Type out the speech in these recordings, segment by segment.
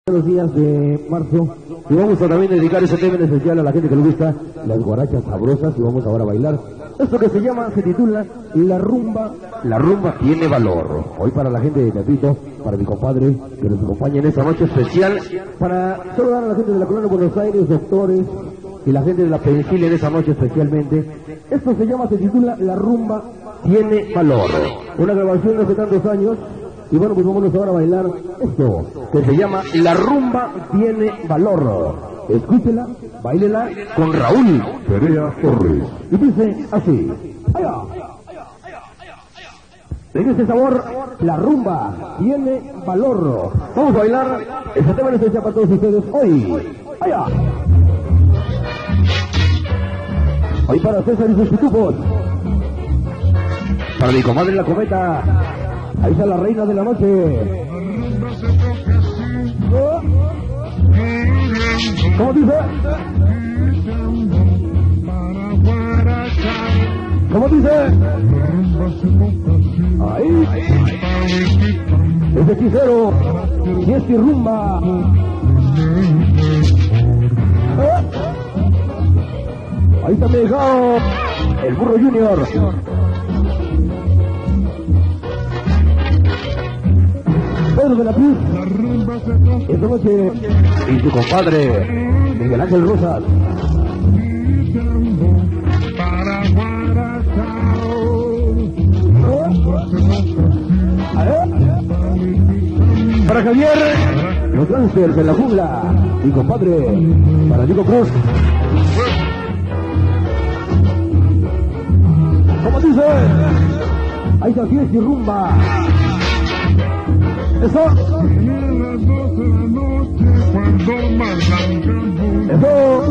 Los días de marzo, y vamos a también dedicar ese tema en especial a la gente que le gusta las guarachas sabrosas, y vamos ahora a bailar esto que se titula La Rumba. La rumba tiene valor. Hoy para la gente de Tepito, para mi compadre que nos acompaña en esta noche especial, para saludar a la gente de la Colonia de Buenos Aires, doctores y la gente de la Península en esa noche especialmente. Esto se titula La Rumba tiene valor, una grabación de hace tantos años. Y bueno, pues vámonos ahora a bailar esto, que se llama La Rumba tiene valor. Escúchela, báilela con Raúl Perea Torres. Y dice así. ¡Allá! En este sabor, La Rumba tiene valor. Vamos a bailar este tema en especial para todos ustedes hoy. ¡Allá! Hoy para César y sus pitufos. Para mi comadre La Cometa. Ahí está la reina de la noche. ¿Cómo dice? ¿Cómo dice? Ahí. Ese hechicero. Y es que rumba. Ahí está dejado el Burro Junior. Pedro de la Cruz, esta noche, y su compadre, Miguel Ángel Rosas. Para Javier, los Gangsters de la Jungla, mi compadre, para Diego Cruz. ¿Cómo dice? Ahí está fiesta y rumba. Eso. Eso.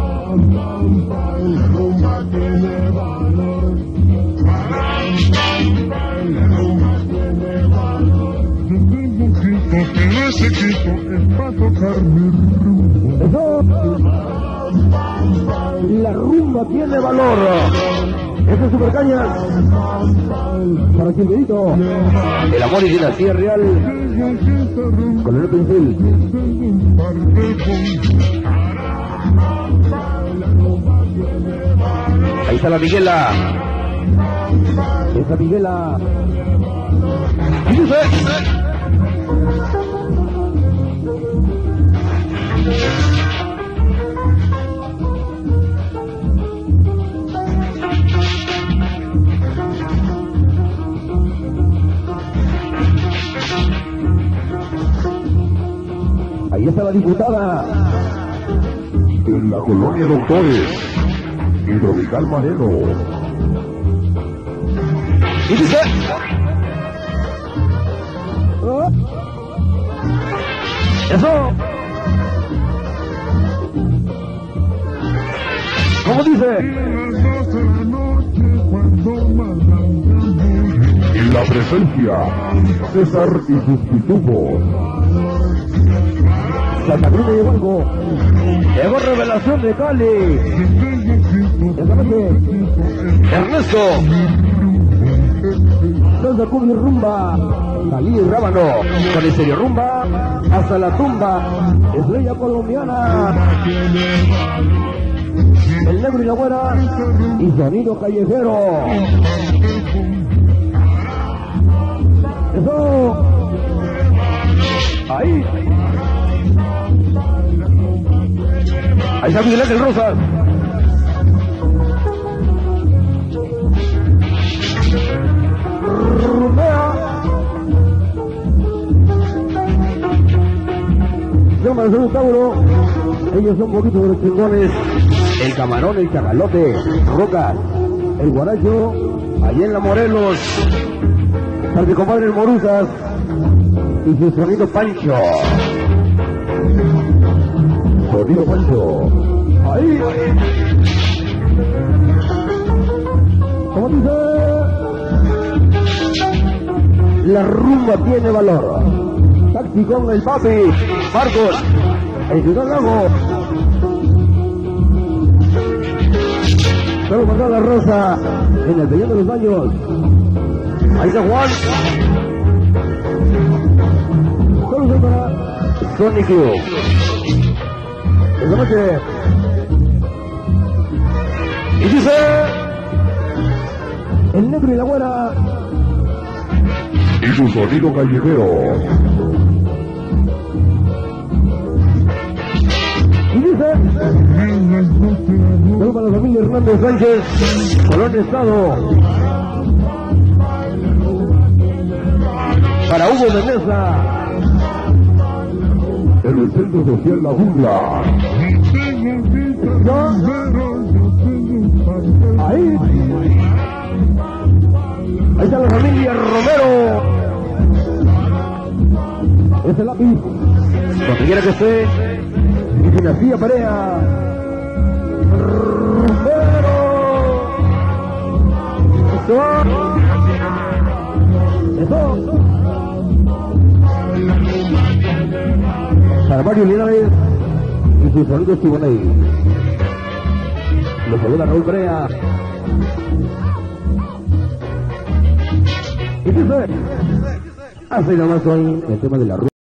Eso. La rumba tiene valor. Este es Supercañas. Para Silverito. El amor y dinastía real. Con el pincel. Ahí está la Miguela. Esa Miguela. ¿Y dice? Ahí está la diputada. En la colonia Doctores, Hidrovical Mareno. ¿Y dice? Eso. ¿Cómo dice? En la presencia, César y sus pitufos. Santa Cruz de Huanco. Llegó Revelación de Cali. Esta noche, Ernesto. Santa Cruz y Rumba. Cali y Rábano. Con el serio Rumba. Hasta la tumba. Estrella colombiana. El negro y la güera. Y sonido callejero. Eso. Ahí. Ahí está Miguel Ángel Rosas. Rumea. Yo me soy un Tauro. Ellos son poquitos de los chingones. El Camarón, el Chacalote, Rocas, el Guaracho, allá en la Morelos. Para mi compadre el Moruzas y su sonido Pancho. Sonido Pancho. Ahí. ¿Cómo dice? La rumba tiene valor. Taxi con el papi. Marcos. El Ciudad Lago. Solo mandó la Rosa en el Peñón de los Baños. Ahí está Juan. Solo para Sonic Club. Esta noche. Y dice el negro y la güera. Y su sonido callejero. Y dice saludos para la familia Hernández Sánchez, Colón Estado. Para Hugo de Mesa. En el Centro Social La Jungla. Ahí está la familia Romero. Ese lápiz, donde quiera que esté, y Dinastía Perea. Romero. Eso. Para Mario Linares y sus sonidos Tiboney. Lo saluda Raúl Brea. Y dice, así nomás hoy el tema de la ruta.